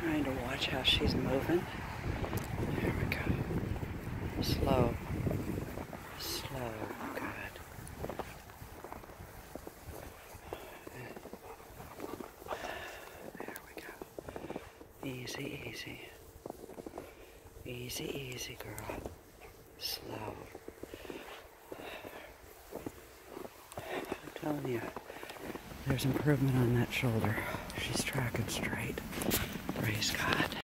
Trying to watch how she's moving. There we go. Slow. Slow. Good. There we go. Easy, easy. Easy, easy, girl. Slow. I'm telling you, there's improvement on that shoulder. She's tracking straight. Praise God.